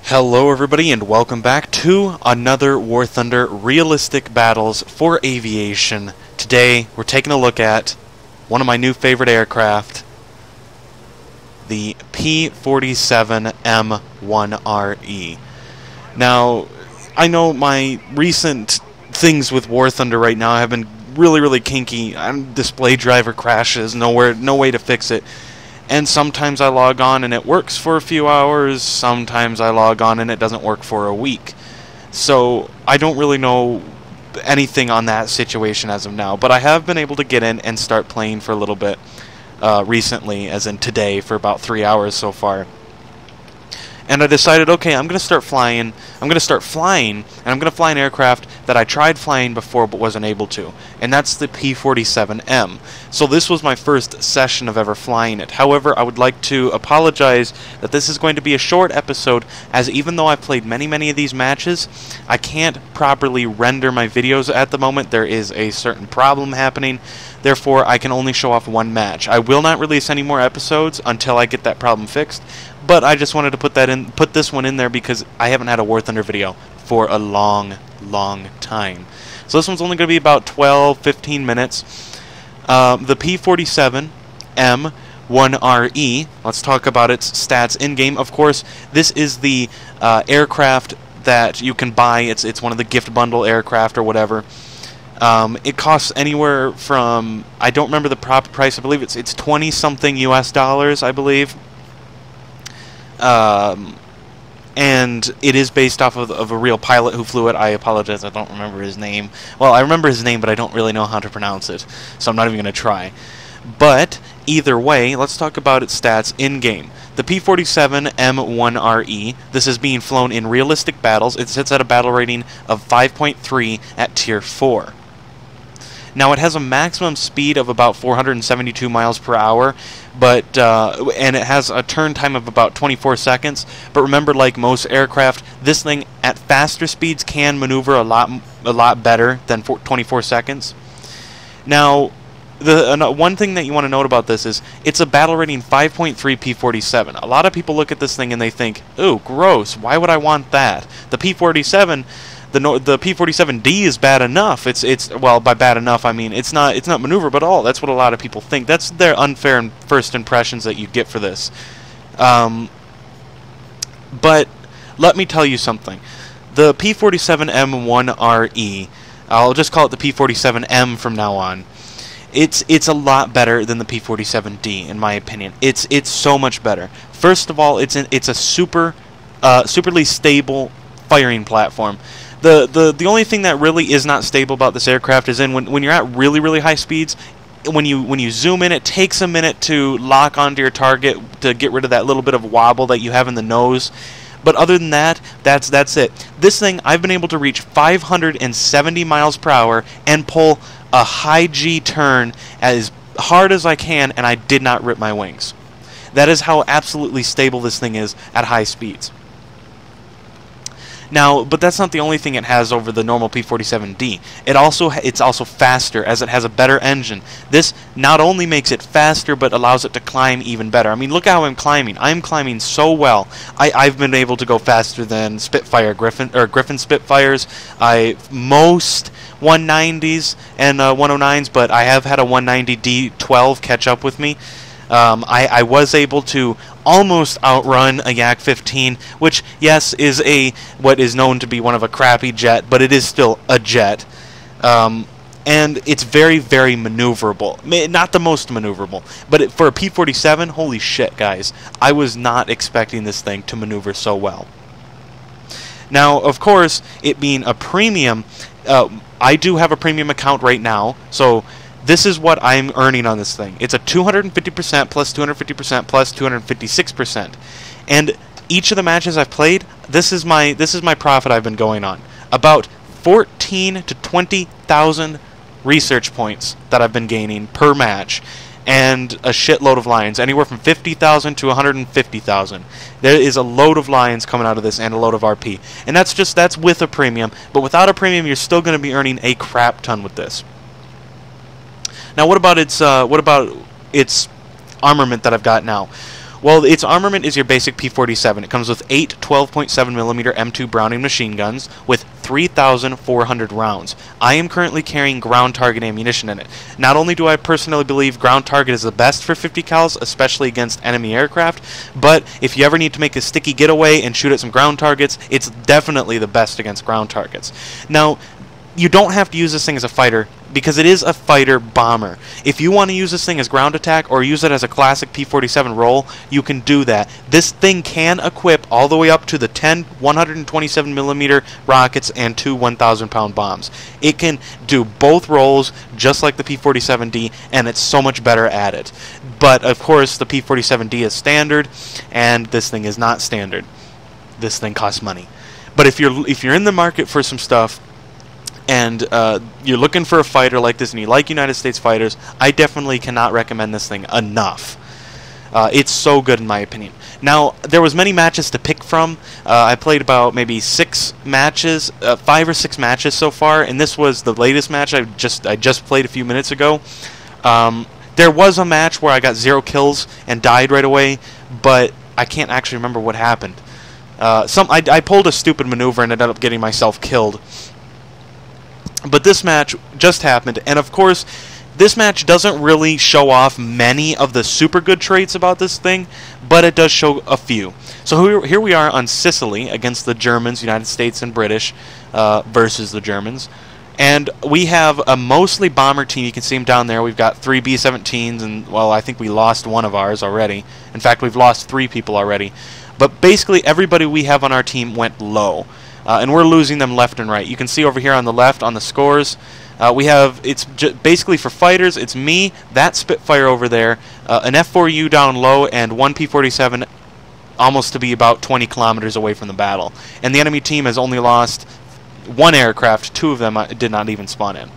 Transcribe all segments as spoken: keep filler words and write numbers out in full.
Hello everybody and welcome back to another War Thunder Realistic Battles for Aviation. Today we're taking a look at one of my new favorite aircraft, the P forty-seven M one R E. Now, I know my recent things with War Thunder right now have been really, really kinky. I'm, display driver crashes, nowhere, no way to fix it. And sometimes I log on and it works for a few hours, sometimes I log on and it doesn't work for a week. So I don't really know anything on that situation as of now, but I have been able to get in and start playing for a little bit uh, recently, as in today, for about three hours so far. And I decided, okay, I'm going to start flying, I'm going to start flying, and I'm going to fly an aircraft that I tried flying before but wasn't able to, and that's the P forty-seven M. So this was my first session of ever flying it. However, I would like to apologize that this is going to be a short episode, as even though I've played many, many of these matches, I can't properly render my videos at the moment. There is a certain problem happening. Therefore, I can only show off one match. I will not release any more episodes until I get that problem fixed. But I just wanted to put that in, put this one in there because I haven't had a War Thunder video for a long, long time. So this one's only going to be about twelve, fifteen minutes. Um, the P forty-seven M one R E. Let's talk about its stats in game. Of course, this is the uh, aircraft that you can buy. It's it's one of the gift bundle aircraft or whatever. Um, it costs anywhere from, I don't remember the proper price. I believe it's it's twenty something U S dollars. I believe. Um, and it is based off of, of a real pilot who flew it. I apologize, I don't remember his name. Well, I remember his name, but I don't really know how to pronounce it, so I'm not even going to try. But, either way, let's talk about its stats in-game. The P forty-seven M one R E, this is being flown in realistic battles. It sits at a battle rating of five point three at Tier four. Now, it has a maximum speed of about four hundred seventy-two miles per hour, but uh, and it has a turn time of about twenty-four seconds. But remember, like most aircraft, this thing at faster speeds can maneuver a lot, a lot better than twenty-four seconds. Now, the uh, one thing that you want to note about this is it's a battle rating five point three P forty-seven. A lot of people look at this thing and they think, "Ooh, gross! Why would I want that?" The P forty-seven. The no the P forty-seven D is bad enough. It's it's well, by bad enough I mean it's not it's not maneuverable at all. That's what a lot of people think. That's their unfair first impressions that you get for this. Um, but let me tell you something. The P forty-seven M one R E, I'll just call it the P forty-seven M from now on. It's it's a lot better than the P forty-seven D in my opinion. It's it's so much better. First of all, it's an, it's a super uh, superly stable firing platform. The, the the only thing that really is not stable about this aircraft is in when, when you're at really, really high speeds, when you when you zoom in, it takes a minute to lock onto your target to get rid of that little bit of wobble that you have in the nose. But other than that, that's that's it. This thing, I've been able to reach five hundred seventy miles per hour and pull a high G turn as hard as I can, and I did not rip my wings. That is how absolutely stable this thing is at high speeds. Now, but that's not the only thing it has over the normal P forty-seven D. It also it's also faster, as it has a better engine. This not only makes it faster, but allows it to climb even better. I mean, look how I'm climbing. I'm climbing so well. I, I've been able to go faster than Spitfire Griffin or Griffin Spitfires. I most one nineties and uh, one oh nines, but I have had a one ninety D twelve catch up with me. Um, I, I was able to almost outrun a Yak fifteen, which, yes, is a what is known to be one of a crappy jet, but it is still a jet. Um, and it's very, very maneuverable. Not the most maneuverable, but it, for a P forty-seven, holy shit, guys. I was not expecting this thing to maneuver so well. Now, of course, it being a premium, uh, I do have a premium account right now, so this is what I'm earning on this thing. It's a two hundred fifty percent plus two hundred fifty percent plus two hundred fifty-six percent. And each of the matches I've played, this is my this is my profit I've been going on. About fourteen to twenty thousand research points that I've been gaining per match, and a shitload of lions, anywhere from fifty thousand to one hundred fifty thousand. There is a load of lions coming out of this and a load of R P. And that's just that's with a premium, but without a premium you're still going to be earning a crap ton with this. Now, what about its uh, what about its armament that I've got now? Well, its armament is your basic P forty-seven. It comes with eight twelve point seven millimeter M two Browning machine guns with three thousand four hundred rounds. I am currently carrying ground target ammunition in it. Not only do I personally believe ground target is the best for fifty cals, especially against enemy aircraft, but if you ever need to make a sticky getaway and shoot at some ground targets, it's definitely the best against ground targets. Now, you don't have to use this thing as a fighter, because it is a fighter bomber. If you want to use this thing as ground attack or use it as a classic P forty-seven roll, you can do that. This thing can equip all the way up to the ten one twenty-seven millimeter rockets and two one thousand pound bombs. It can do both rolls just like the P forty-seven D, and it's so much better at it. But of course the P forty-seven D is standard, and this thing is not standard. This thing costs money. But if you're if you're in the market for some stuff, and uh, you're looking for a fighter like this, and you like United States fighters, I definitely cannot recommend this thing enough. Uh, it's so good in my opinion. Now, there was many matches to pick from. Uh, I played about maybe six matches, uh, five or six matches so far, and this was the latest match I just I just played a few minutes ago. Um, there was a match where I got zero kills and died right away, but I can't actually remember what happened. Uh, some I, I pulled a stupid maneuver and ended up getting myself killed. But this match just happened, and of course, this match doesn't really show off many of the super good traits about this thing, but it does show a few. So here we are on Sicily against the Germans, United States and British, uh, versus the Germans. And we have a mostly bomber team. You can see them down there. We've got three B seventeens, and, well, I think we lost one of ours already. In fact, we've lost three people already. But basically, everybody we have on our team went low. Uh, and we're losing them left and right. You can see over here on the left on the scores, uh, we have, it's j basically for fighters, it's me, that Spitfire over there, uh, an F four U down low, and one P forty-seven almost to be about twenty kilometers away from the battle. And the enemy team has only lost one aircraft, two of them uh, did not even spawn in.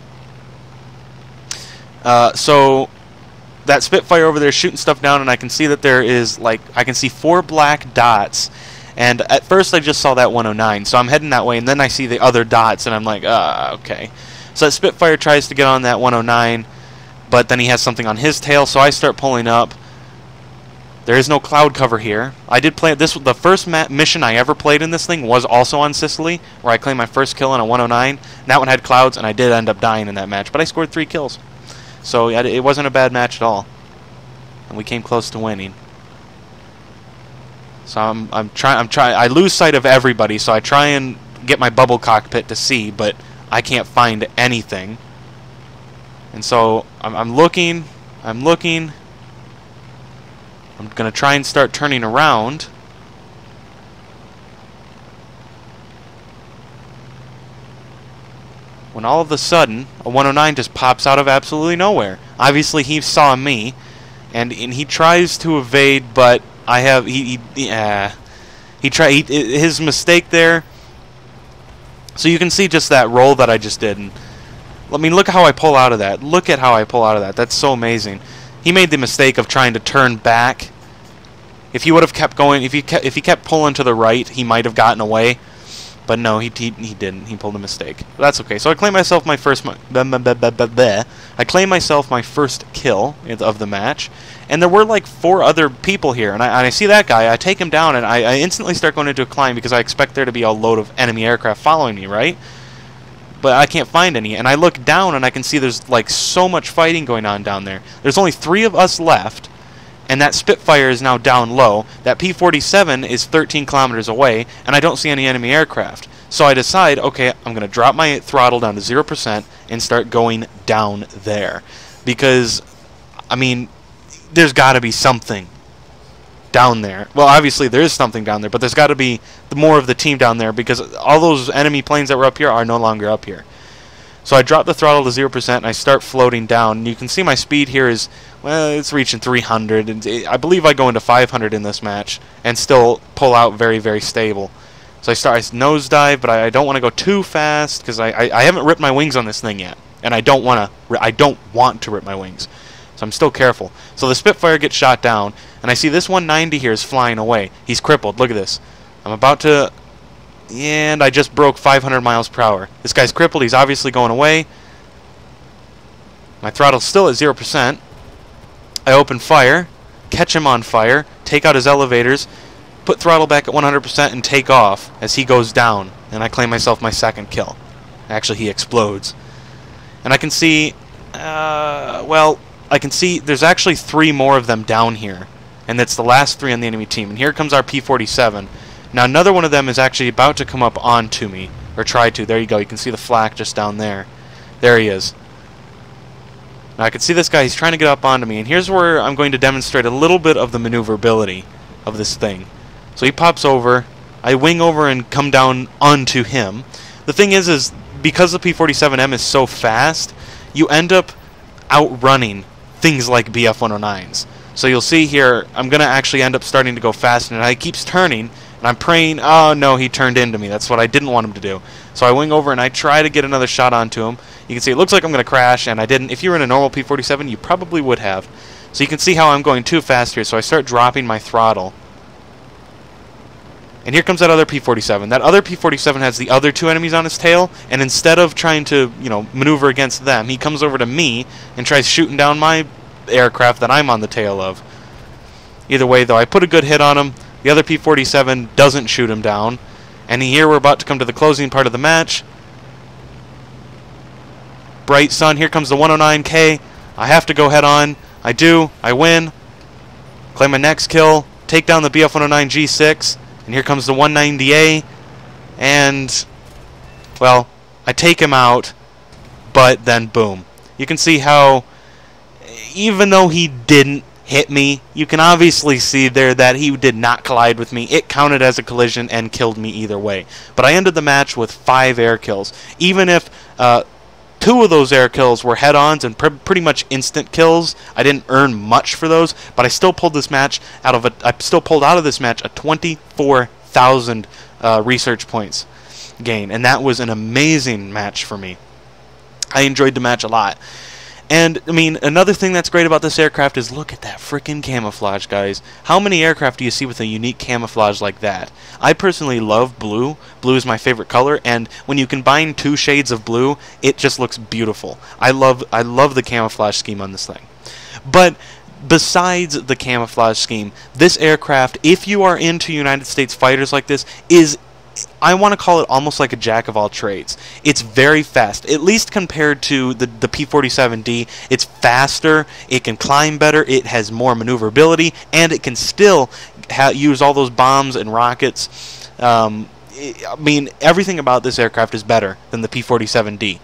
Uh, so that Spitfire over there is shooting stuff down, and I can see that there is, like, I can see four black dots. And at first I just saw that one oh nine, so I'm heading that way, and then I see the other dots, and I'm like, ah, okay. So that Spitfire tries to get on that one oh nine, but then he has something on his tail, so I start pulling up. There is no cloud cover here. I did play this. The first ma mission I ever played in this thing was also on Sicily, where I claimed my first kill on a one oh nine. And that one had clouds, and I did end up dying in that match, but I scored three kills. So yeah, it wasn't a bad match at all, and we came close to winning. So I'm I'm trying I'm trying I lose sight of everybody, so I try and get my bubble cockpit to see, but I can't find anything. And so I'm I'm looking, I'm looking. I'm gonna try and start turning around. When all of a sudden a one oh nine just pops out of absolutely nowhere. Obviously he saw me, and and he tries to evade, but I have he he uh, he tried he, his mistake there. So you can see just that roll that I just did, and I mean, look how I pull out of that. Look at how I pull out of that. That's so amazing. He made the mistake of trying to turn back. If he would have kept going, if he kept, if he kept pulling to the right, he might have gotten away. But no, he he, he didn't. He pulled a mistake. But that's okay. So I claim myself my first. I claim myself my first kill of the match, and there were like four other people here, and I, and I see that guy. I take him down, and I, I instantly start going into a climb because I expect there to be a load of enemy aircraft following me, right? But I can't find any, and I look down, and I can see there's like so much fighting going on down there. There's only three of us left, and that Spitfire is now down low. That P forty-seven is thirteen kilometers away, and I don't see any enemy aircraft. So I decide, okay, I'm going to drop my throttle down to zero percent and start going down there. Because, I mean, there's got to be something down there. Well, obviously there is something down there, but there's got to be more of the team down there, because all those enemy planes that were up here are no longer up here. So I drop the throttle to zero percent, and I start floating down. And you can see my speed here is, well, it's reaching three hundred. And I believe I go into five hundred in this match and still pull out very, very stable. So I start, I nosedive, but I, I don't want to go too fast, because I, I, I haven't ripped my wings on this thing yet. And I don't want to I don't want to rip my wings. So I'm still careful. So the Spitfire gets shot down, and I see this one ninety here is flying away. He's crippled. Look at this. I'm about to... And I just broke five hundred miles per hour. This guy's crippled. He's obviously going away. My throttle's still at zero percent. I open fire, catch him on fire, take out his elevators, put throttle back at one hundred percent, and take off as he goes down. And I claim myself my second kill. Actually, he explodes. And I can see, uh, well, I can see there's actually three more of them down here. And it's the last three on the enemy team. And here comes our P forty-seven. Now, another one of them is actually about to come up onto me. Or try to. There you go. You can see the flak just down there. There he is. Now, I can see this guy. He's trying to get up onto me. And here's where I'm going to demonstrate a little bit of the maneuverability of this thing. So he pops over. I wing over and come down onto him. The thing is, is because the P forty-seven M is so fast, you end up outrunning things like B F one oh nines. So you'll see here, I'm going to actually end up starting to go fast, and he keeps turning, and I'm praying, oh no, he turned into me. That's what I didn't want him to do. So I wing over and I try to get another shot onto him. You can see it looks like I'm going to crash, and I didn't. If you were in a normal P forty-seven, you probably would have. So you can see how I'm going too fast here, so I start dropping my throttle. And here comes that other P forty-seven. That other P forty-seven has the other two enemies on his tail, and instead of trying to, you know, maneuver against them, he comes over to me and tries shooting down my aircraft that I'm on the tail of. Either way, though, I put a good hit on him. The other P forty-seven doesn't shoot him down. And here we're about to come to the closing part of the match. Bright sun, here comes the one oh nine K. I have to go head on. I do. I win. Claim my next kill. Take down the B F one oh nine G six. And here comes the one ninety A. And, well, I take him out. But then, boom. You can see how, even though he didn't hit me, you can obviously see there that he did not collide with me. It counted as a collision and killed me either way. But I ended the match with five air kills. Even if uh, two of those air kills were head-ons and pr pretty much instant kills, I didn't earn much for those, but I still pulled this match out of a, I still pulled out of this match a twenty-four thousand uh, research points gain, and that was an amazing match for me. I enjoyed the match a lot. And, I mean, another thing that's great about this aircraft is look at that freaking camouflage, guys. How many aircraft do you see with a unique camouflage like that? I personally love blue. Blue is my favorite color, and when you combine two shades of blue, it just looks beautiful. I love, I love the camouflage scheme on this thing. But besides the camouflage scheme, this aircraft, if you are into United States fighters like this, is, I want to call it almost like a jack of all trades. It's very fast, at least compared to the, the P forty-seven D. It's faster, it can climb better, it has more maneuverability, and it can still ha use all those bombs and rockets. Um, I mean, everything about this aircraft is better than the P forty-seven D.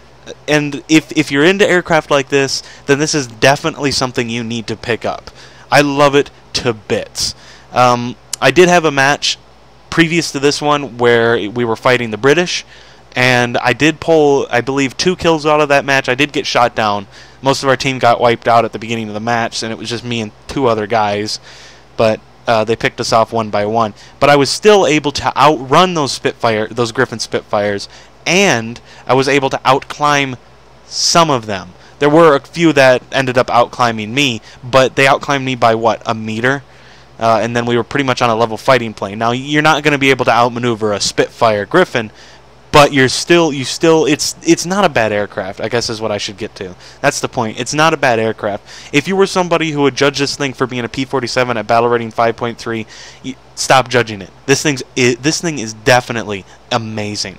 And if, if you're into aircraft like this, then this is definitely something you need to pick up. I love it to bits. Um, I did have a match previous to this one where we were fighting the British, and I did pull, I believe, two kills out of that match. I did get shot down. Most of our team got wiped out at the beginning of the match, and it was just me and two other guys, but uh, they picked us off one by one. But I was still able to outrun those Spitfire, those Griffin Spitfires, and I was able to outclimb some of them. There were a few that ended up outclimbing me, but they outclimbed me by, what, a meter? Uh, and then we were pretty much on a level fighting plane. Now, you're not going to be able to outmaneuver a Spitfire Griffin, but you're still, you still, it's it's not a bad aircraft, I guess is what I should get to. That's the point. It's not a bad aircraft. If you were somebody who would judge this thing for being a P forty-seven at battle rating five point three, stop judging it. This thing's, it, this thing is definitely amazing.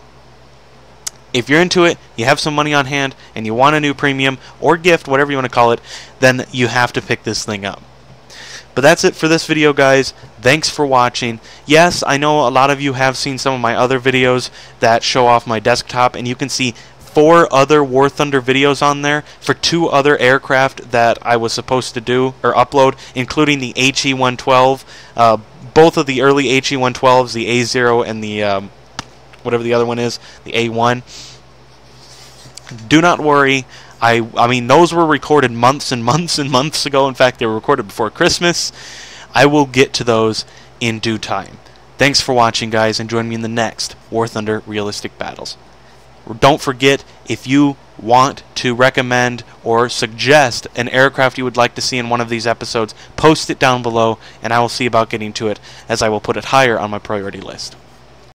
If you're into it, you have some money on hand, and you want a new premium, or gift, whatever you want to call it, then you have to pick this thing up. But that's it for this video, guys. Thanks for watching. Yes, I know a lot of you have seen some of my other videos that show off my desktop, and you can see four other War Thunder videos on there for two other aircraft that I was supposed to do or upload, including the H E one twelve, uh, both of the early H E one twelves, the A zero and the um, whatever the other one is, the A one. Do not worry. I, I mean, those were recorded months and months and months ago. In fact, they were recorded before Christmas. I will get to those in due time. Thanks for watching, guys, and join me in the next War Thunder Realistic Battles. Don't forget, if you want to recommend or suggest an aircraft you would like to see in one of these episodes, post it down below, and I will see about getting to it, as I will put it higher on my priority list.